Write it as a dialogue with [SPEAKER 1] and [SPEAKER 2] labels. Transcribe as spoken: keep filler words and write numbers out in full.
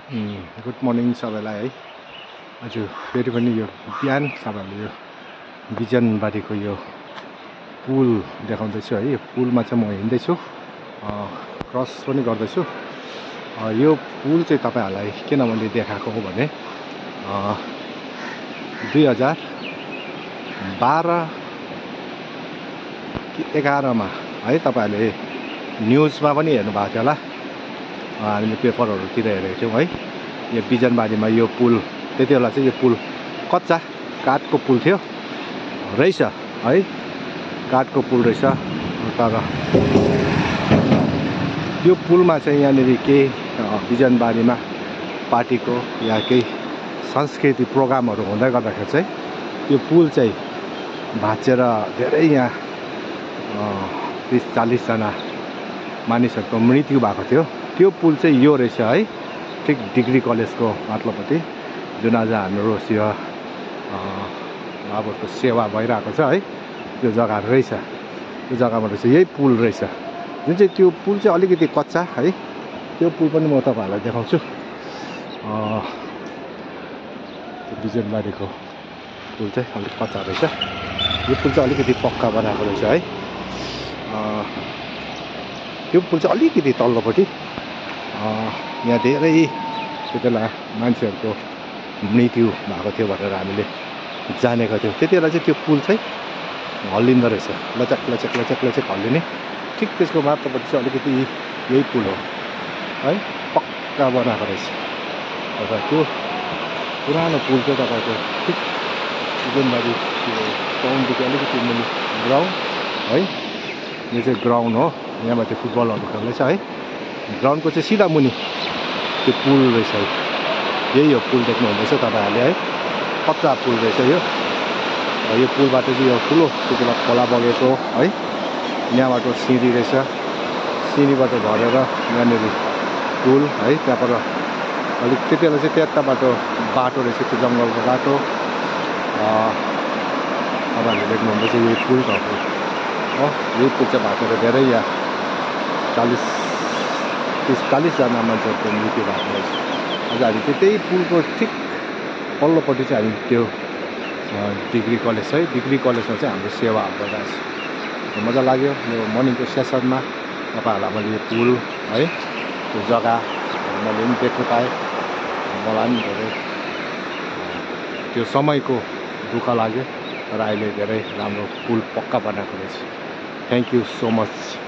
[SPEAKER 1] Good morning सबैलाई है। आज फेरि पनि यो बिहान तपाईँहरूले यो बिजनबारीको यो पुल देखाउँदैछु है। यो पुलमा चाहिँ म हिँड्दैछु, क्रस पनि गर्दैछु। यो पुल चाहिँ तपाईँहरूलाई किन मैले देखाएको हो भने दुई हजार बाह्र कि एघारमा है, तपाईँहरूले न्युजमा पनि हेर्नुभएको थियो होला, हामीले पेपरहरूतिर हेरेको थियौँ है। यो बिजनबारीमा यो पुल, त्यति बेला चाहिँ यो पुल कच्चा काठको पुल थियो रहेछ है, काठको पुल रहेछ। तर यो पुलमा चाहिँ यहाँनिर केही बिजनबारीमा पार्टीको या केही सांस्कृतिक प्रोग्रामहरू हुँदै गर्दाखेरि चाहिँ यो पुल चाहिँ भाँचेर धेरै यहाँ तिस चालिसजना मानिसहरूको मृत्यु भएको थियो। त्यो पुल चाहिँ यो रहेछ है, ठिक डिग्री कलेजको माथिल्लोपट्टि, जुन आज हाम्रो यो बाबुको सेवा भइरहेको छ है, त्यो जग्गा रहेछ। त्यो जग्गामा रहेछ यही पुल रहेछ, जुन चाहिँ त्यो पुल चाहिँ अलिकति कच्चा है। त्यो पुल पनि म तपाईँहरूलाई देखाउँछु। त्यो बिजनबारीको पुल चाहिँ अलिक कच्चा रहेछ, यो पुल चाहिँ अलिकति पक्का बनाएको रहेछ है। त्यो पुल चाहिँ अलिकति तल्लोपट्टि यहाँ धेरै त्यति बेला मान्छेहरूको मृत्यु भएको थियो भनेर हामीले जानेको थियौँ। त्यति बेला चाहिँ त्यो पुल चाहिँ हल्लिँदो रहेछ, लचक लचक लचक लचक हल्लिने। ठिक त्यसको माथिल्लोपट्टि चाहिँ अलिकति यही पुल हो है, पक्का बनाएको रहेछ। र त्यो पुरानो पुल चाहिँ तपाईँको ठिक बिजनबारी टाउनदेखि अलिकति मुनि ग्राउन्ड है, यो चाहिँ ग्राउन्ड हो, यहाँबाट फुटबलहरू खेल्दैछ है। ग्राउन्डको चाहिँ सिधा मुनि त्यो पुल रहेछ है, यही हो पुल देख्नुहुँदैछ तपाईँहरूले है, कच्चा पुल रहेछ यो। यो पुलबाट चाहिँ यो ठुलो त्यति बेला खोला बगेको है, यहाँबाट सिँढी रहेछ, सिँढीबाट झरेर यहाँनिर पुल है। त्यहाँबाट अलिक त्यति बेला चाहिँ त्यता बाटो बाटो रहेछ, त्यो जङ्गलको बाटो। तपाईँहरूले देख्नुहुँदैछ यही पुल भएको हो, यही पुल चाहिँ भाँचेर धेरै यहाँ चालिस तिस चालिसजना मान्छेहरूको मृत्यु भएको रहेछ। आज हामी त्यही पुलको ठिक पल्लोपट्टि चाहिँ हामी त्यो डिग्री कलेज है, डिग्री कलेजमा चाहिँ हाम्रो सेवाहरू भइरहेको छ। मजा लाग्यो यो मर्निङको सेसनमा तपाईँहरूलाई मैले यो पुल है, त्यो जग्गा मैले पनि देख्न पाएँ। मलाई पनि धेरै त्यो समयको दुःख लाग्यो, तर अहिले धेरै राम्रो पुल पक्का बनाएको रहेछ। Thank you so much.